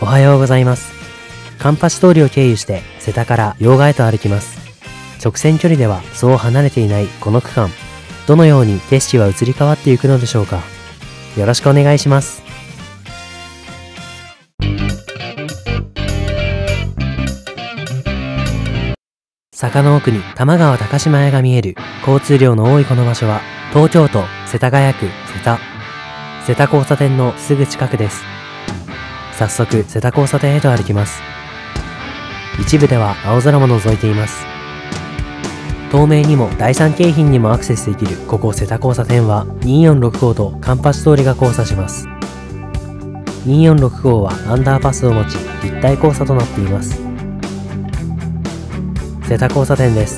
おはようございます。カンパチ通りを経由して瀬田から用賀へと歩きます。直線距離ではそう離れていないこの区間、どのように景色は移り変わっていくのでしょうか。よろしくお願いします。坂の奥に多摩川高島屋が見える交通量の多いこの場所は東京都世田谷区瀬田交差点のすぐ近くです。早速瀬田交差点へと歩きます。一部では青空も覗いています。東名にも第三京浜にもアクセスできるここ瀬田交差点は246号とカンパチ通りが交差します。246号はアンダーパスを持ち立体交差となっています。瀬田交差点です。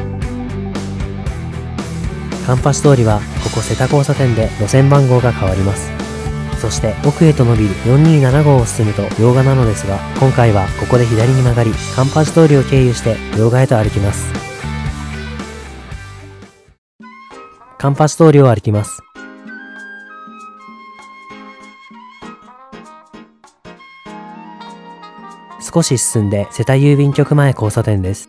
カンパチ通りはここ瀬田交差点で路線番号が変わります。そして奥へと伸びる427号を進むと用賀なのですが、今回はここで左に曲がりカンパチ通りを経由して用賀へと歩きます。カンパチ通りを歩きます。少し進んで瀬田郵便局前交差点です。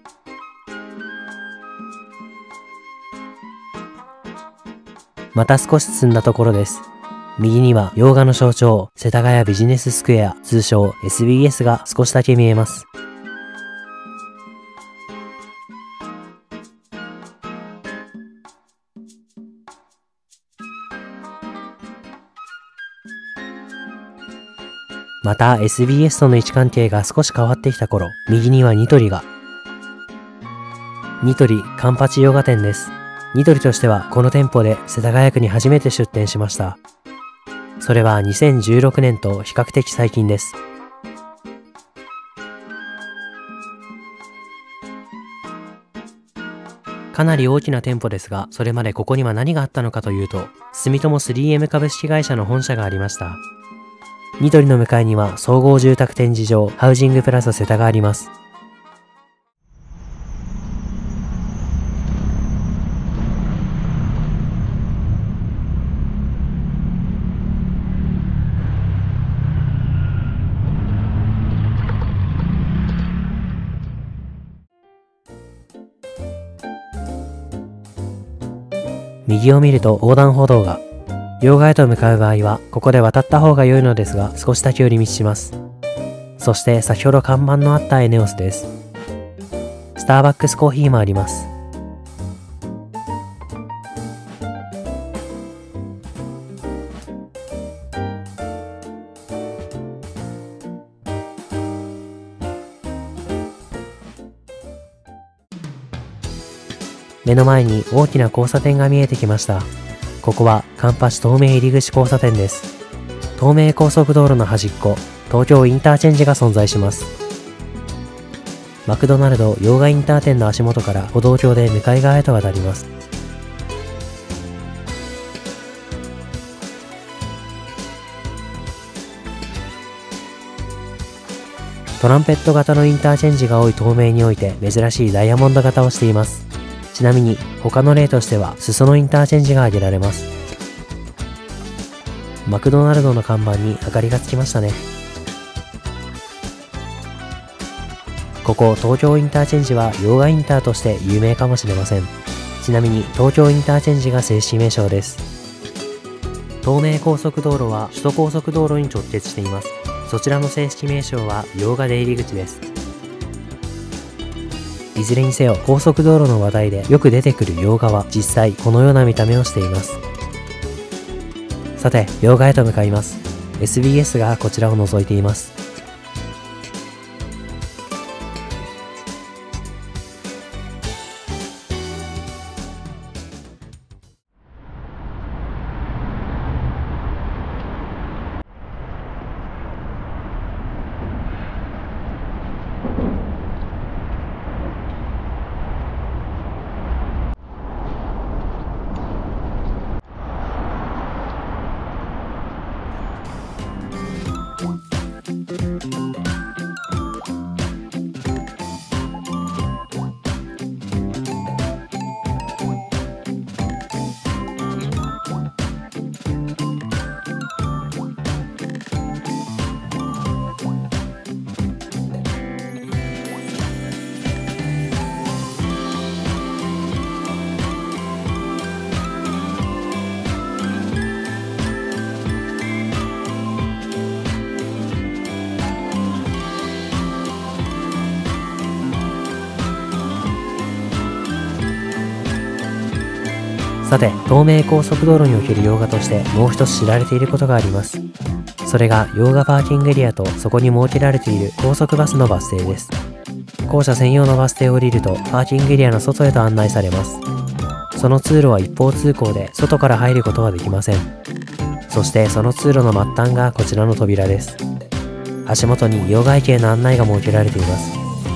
また少し進んだところです。右には用賀の象徴世田谷ビジネススクエア、通称 SBS が少しだけ見えます。また SBS との位置関係が少し変わってきた頃、右にはニトリが。ニトリカンパチ用賀店です。ニトリとしてはこの店舗で世田谷区に初めて出店しました。それは2016年と比較的最近です。かなり大きな店舗ですが、それまでここには何があったのかというと、住友 3M 株式会社の本社がありました。ニトリの向かいには総合住宅展示場ハウジングプラス瀬田があります。右を見ると横断歩道が。用賀へと向かう場合はここで渡った方が良いのですが、少しだけ寄り道します。そして先ほど看板のあったエネオスです。スターバックスコーヒーもあります。目の前に大きな交差点が見えてきました。ここはカンパチ東名入口交差点です。東名高速道路の端っこ、東京インターチェンジが存在します。マクドナルド用賀インター店の足元から歩道橋で向かい側へと渡ります。トランペット型のインターチェンジが多い東名において珍しいダイヤモンド型をしています。ちなみに他の例としては裾野インターチェンジが挙げられます。マクドナルドの看板に明かりがつきましたね。ここ東京インターチェンジは用賀インターとして有名かもしれません。ちなみに東京インターチェンジが正式名称です。東名高速道路は首都高速道路に直結しています。そちらの正式名称は用賀出入り口です。いずれにせよ高速道路の話題でよく出てくる用賀は実際このような見た目をしています。さて用賀へと向かいます。 SBS がこちらを覗いています。 さて、東名高速道路における用賀としてもう一つ知られていることがあります。それが用賀パーキングエリアとそこに設けられている高速バスのバス停です。降車専用のバス停を降りるとパーキングエリアの外へと案内されます。その通路は一方通行で外から入ることはできません。そしてその通路の末端がこちらの扉です。足元に用賀駅への案内が設けられています。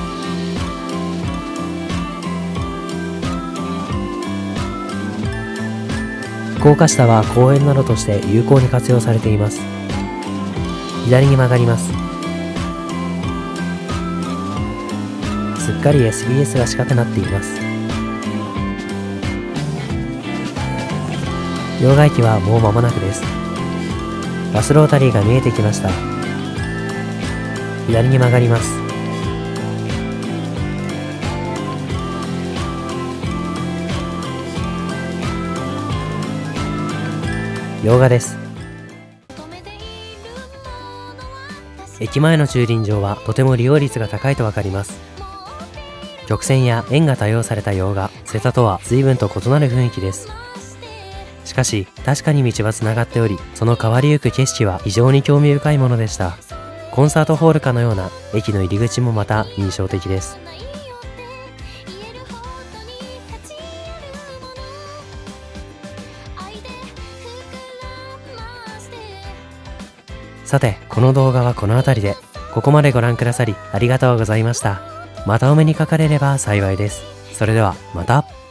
高架下は公園などとして有効に活用されています。左に曲がります。すっかり SBS が近くなっています。用賀駅はもう間もなくです。バスロータリーが見えてきました。左に曲がります。用賀です。駅前の駐輪場はとても利用率が高いとわかります。曲線や円が多用された用賀、瀬田とは随分と異なる雰囲気です。しかし確かに道はつながっており、その変わりゆく景色は非常に興味深いものでした。コンサートホールかのような駅の入り口もまた印象的です。さて、この動画はこの辺りで。ここまでご覧くださりありがとうございました。またお目にかかれれば幸いです。それではまた。